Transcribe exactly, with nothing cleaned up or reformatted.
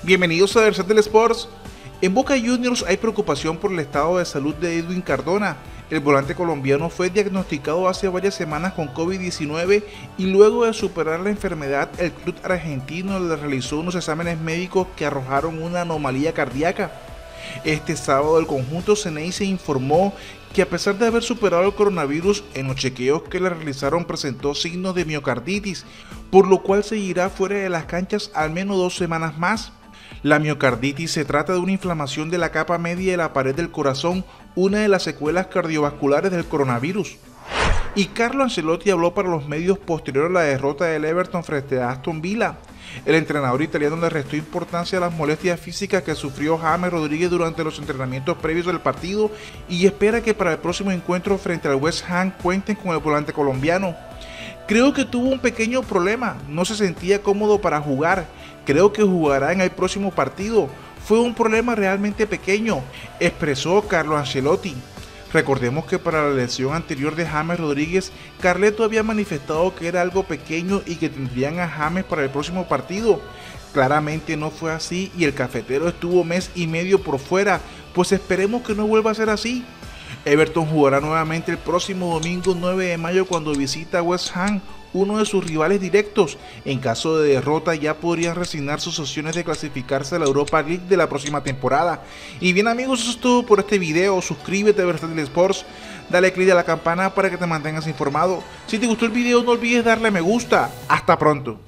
Bienvenidos a Versátil Sports. En Boca Juniors hay preocupación por el estado de salud de Edwin Cardona. El volante colombiano fue diagnosticado hace varias semanas con COVID diecinueve y luego de superar la enfermedad, el club argentino le realizó unos exámenes médicos que arrojaron una anomalía cardíaca. Este sábado el conjunto Ceneice informó que a pesar de haber superado el coronavirus, en los chequeos que le realizaron presentó signos de miocarditis, por lo cual seguirá fuera de las canchas al menos dos semanas más. La miocarditis se trata de una inflamación de la capa media de la pared del corazón, una de las secuelas cardiovasculares del coronavirus. Y Carlo Ancelotti habló para los medios posterior a la derrota del Everton frente a Aston Villa. El entrenador italiano le restó importancia a las molestias físicas que sufrió James Rodríguez durante los entrenamientos previos del partido y espera que para el próximo encuentro frente al West Ham cuenten con el volante colombiano. Creo que tuvo un pequeño problema, no se sentía cómodo para jugar, creo que jugará en el próximo partido, fue un problema realmente pequeño, expresó Carlo Ancelotti. Recordemos que para la lesión anterior de James Rodríguez, Carleto había manifestado que era algo pequeño y que tendrían a James para el próximo partido. Claramente no fue así y el cafetero estuvo mes y medio por fuera, pues esperemos que no vuelva a ser así. Everton jugará nuevamente el próximo domingo nueve de mayo cuando visita West Ham, uno de sus rivales directos. En caso de derrota ya podrían resignar sus opciones de clasificarse a la Europa League de la próxima temporada. Y bien amigos, eso es todo por este video. Suscríbete a Versátil Sports, dale click a la campana para que te mantengas informado. Si te gustó el video no olvides darle me gusta. Hasta pronto.